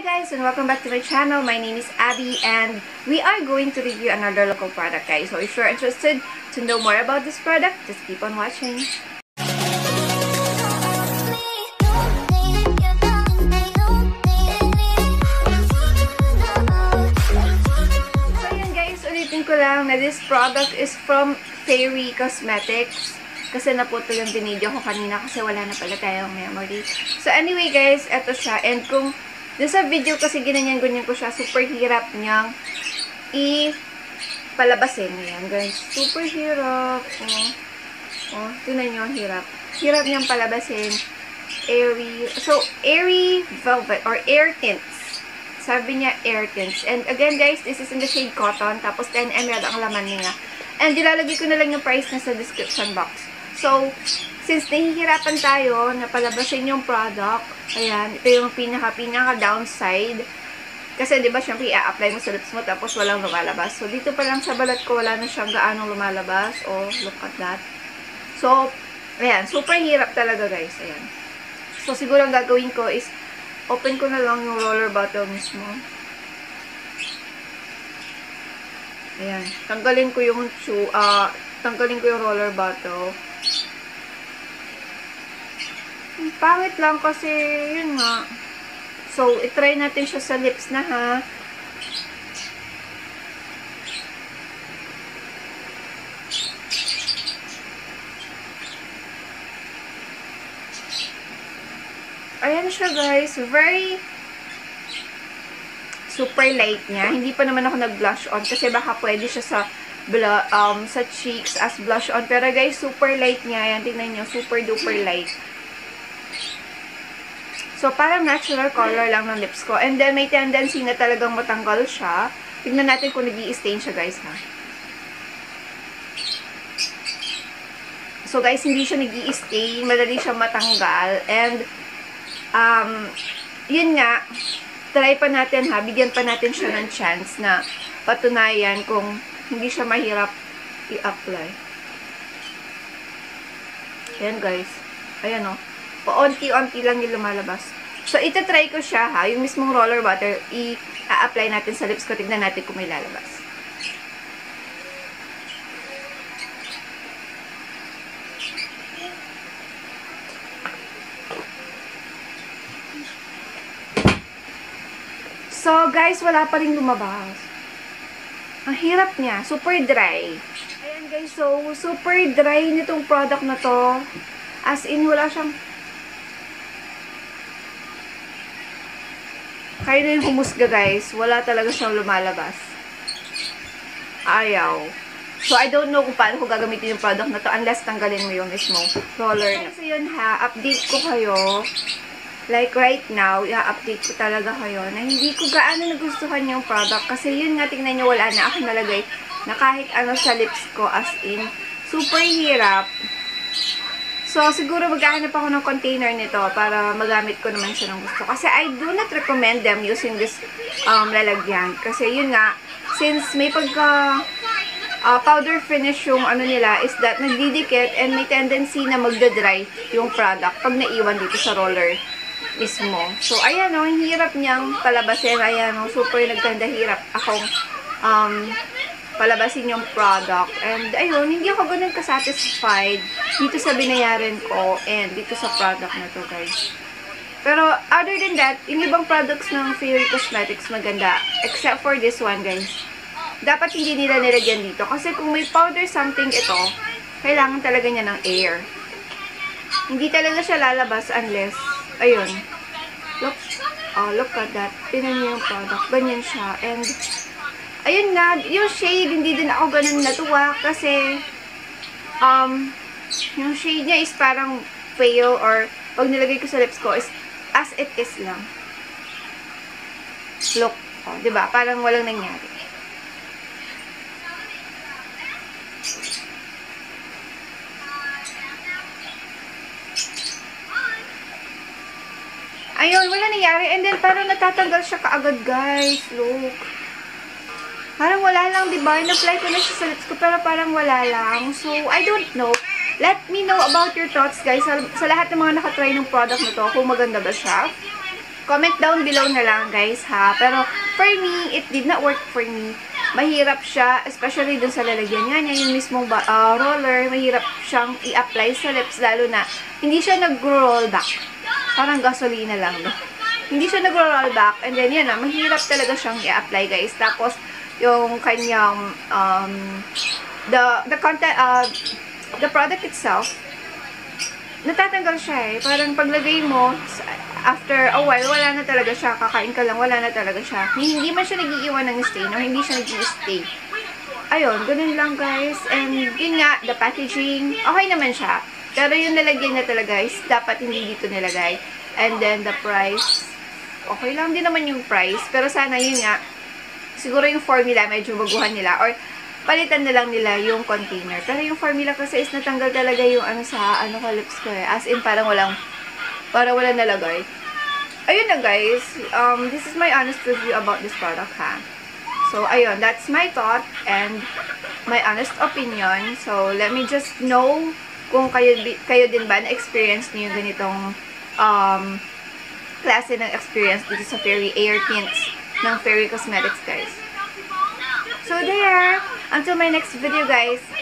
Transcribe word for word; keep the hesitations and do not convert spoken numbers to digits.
Hi guys and welcome back to my channel. My name is Abby and we are going to review another local product, guys. So if you're interested to know more about this product, just keep on watching. So yun guys, ulitin ko lang na this product is from Fairy Cosmetics. Kasi naputol yung binidyo ko kanina kasi wala na pala tayong memory. So anyway guys, eto siya. And kung doon sa video kasi ginanyan-ganyan ko siya, super hirap niyang i-palabasin. Ayan guys, super hirap. Oh, oh tinan nyo ang hirap. Hirap niyang palabasin. Airy, so airy velvet or air tints. Sabi niya air tints. And again guys, this is in the shade cotton. Tapos ten milliliters ang laman niya. And ilalagay ko na lang yung price na sa description box. So, since nahihirapan tayo na palabasin yung product, ayan, ito yung pinaka-pinaka-downside. Kasi, di ba, syempre, i-apply mo sa lips mo, tapos walang lumalabas. So, dito pa lang sa balat ko, wala na siyang gaanong lumalabas. Oh, look at that. So, ayan, super hirap talaga, guys. Ayan. So, siguro ang gagawin ko is, open ko na lang yung roller bottle mismo. Ayan. Tanggalin ko yung, uh, tanggalin ko yung roller bottle. Pangit lang kasi, yun nga. So, itry natin siya sa lips na, ha. Ayan siya, guys. Very super light niya. Hindi pa naman ako nag-blush on kasi baka pwede siya sa um, sa cheeks as blush on. Pero, guys, super light niya. Ayan, tingnan nyo. Super duper light. So, parang natural color lang ng lips ko. And then, may tendency na talagang matanggal siya. Tignan natin kung nag-i-stain siya, guys, ha. So, guys, hindi siya nag-i-stain. Madali siya matanggal. And, um, yun nga, try pa natin, ha. Bigyan pa natin siya ng chance na patunayan kung hindi siya mahirap i-apply. Ayan, guys. Ayan, o. Paunti-unti lang yung lumalabas. So, ito-try ko siya, ha. Yung mismong roller butter, i-apply natin sa lips ko. Tignan natin kung may lalabas. So, guys, wala pa rin lumabas. Ang hirap niya. Super dry. Ayan, guys. So, super dry nitong product na to. As in, wala siyang kaya na yung humusga, guys. Wala talaga siyang lumalabas. Ayaw. So, I don't know kung paano ko gagamitin yung product na to unless tanggalin mo yung mismo roller na. So, yun ha. Update ko kayo. Like, right now, i-update ko talaga kayo na hindi ko gaano nagustuhan yung product. Kasi, yun nga, tingnan nyo, wala na ako nalagay na kahit ano sa lips ko. As in, super hirap. So, siguro maghahanap ako ng container nito para magamit ko naman siya ng gusto. Kasi I do not recommend them using this um, lalagyan. Kasi yun nga, since may pagka uh, powder finish yung ano nila is that nagdidikit and may tendency na magdadry yung product pag naiwan dito sa roller mismo. So, ayan o, hirap niyang palabasin. Ayan o, super nagkanda hirap akong um, palabasin yung product. And, ayun, hindi ako ganun kasatisfied dito sa binayaran ko and dito sa product na to, guys. Pero, other than that, yung ibang products ng Fairy Cosmetics maganda. Except for this one, guys. Dapat hindi nila nilagyan dito. Kasi kung may powder something ito, kailangan talaga niya ng air. Hindi talaga siya lalabas unless, ayun. Look, oh, look at that. Tinan niyo yung product. Ganyan siya. And, ayun nga, yung shade, hindi din ako ganun natuwa kasi um, yung shade niya is parang pale or pag nilagay ko sa lips ko is as it is lang. Look, oh, diba? Parang walang nangyari. Ayun, wala nangyari. And then, parang natatanggal siya kaagad, guys. Look. Parang wala lang, diba? In-apply ko na siya sa lips ko, pero parang wala lang. So, I don't know. Let me know about your thoughts, guys. Sa, sa lahat ng mga nakatry ng product na to, kung maganda ba siya. comment down below na lang, guys, ha? Pero, for me, it did not work for me. Mahirap siya, especially dun sa lalagyan nga niya, yung mismong uh, roller, mahirap siyang i-apply sa lips, lalo na, hindi siya nag-roll back. Parang gasolina lang, no? Hindi siya nag-roll back, and then, yan na, mahirap talaga siyang i-apply, guys. Tapos, yung kanyang, um, the, the content, uh, the product itself, natatanggal siya eh. Parang paglagay mo, after a while, wala na talaga siya. Kakain ka lang, wala na talaga siya. Hindi man siya nag-iiwan ng stain, no? Hindi siya nag-i-stay. Ayun, ganun lang, guys. And yun nga, the packaging, okay naman siya. Pero yung nalagyan na talaga is dapat hindi dito nilagay. And then the price, okay lang din naman yung price. Pero sana yun nga, siguro yung formula, medyo baguhan nila. Or palitan na lang nila yung container. Pero yung formula kasi is natanggal talaga yung ano sa ano ka lips ko eh. As in, parang walang, parang walang nalagay. Ayun na, guys. Um, this is my honest review about this product, ha. So, ayun. That's my thought and my honest opinion. So, let me just know kung kayo, kayo din ba na-experience niyo yung ganitong um, klase ng experience dito sa Fairy Air Tints ng Fairy Cosmetics, guys. So, there. Until my next video, guys.